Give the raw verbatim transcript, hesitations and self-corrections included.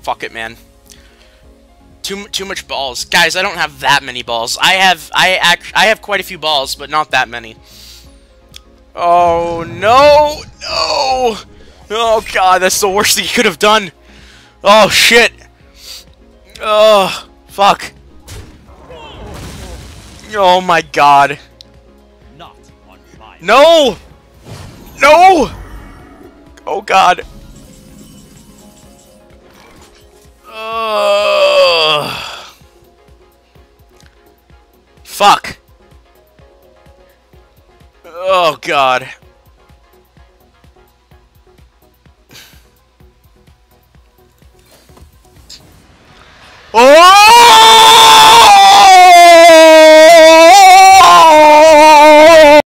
fuck it, man. Too too much balls, guys. I don't have that many balls. I have I act I have quite a few balls, but not that many. Oh no, no! Oh god, that's the worst thing you could have done. Oh shit! Oh fuck! Oh my god! Not on fire. No! No! Oh god! Uh, fuck. Oh god. Oh!